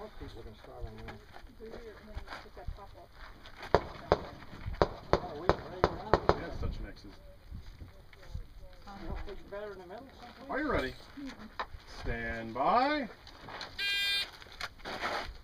Most people can start on that. Do you, and then you put that top off. Oh, we can raise around it. We have such mixes. You don't think better in the middle someplace? Are you ready? Stand by.